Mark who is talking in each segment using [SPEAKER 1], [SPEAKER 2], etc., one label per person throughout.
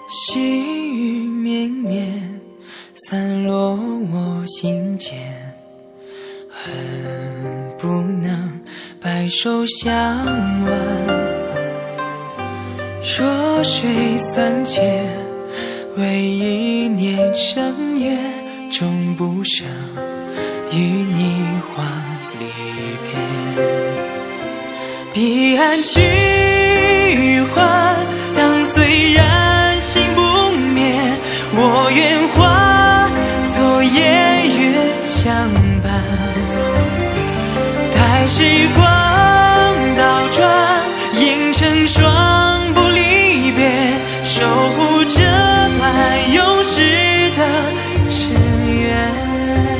[SPEAKER 1] 细雨绵绵，散落我心间，恨不能白首相挽。弱水三千，为一念深约，终不舍与你还离别。彼岸去还，当虽然心不灭，我愿化作夜月相伴。待时光倒转，映成双不离别，守护这段永世的尘缘。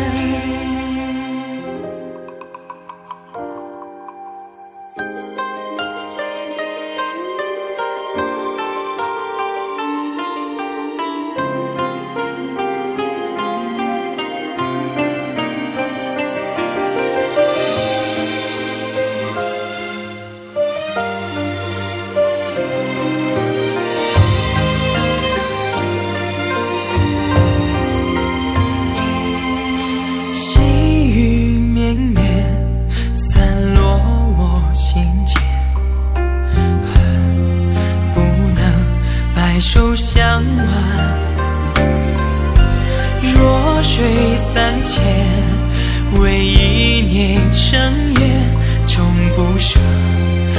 [SPEAKER 1] 手相挽，弱水三千，为一念深约，终不舍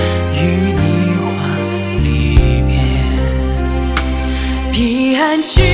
[SPEAKER 1] 与你还离别。彼岸去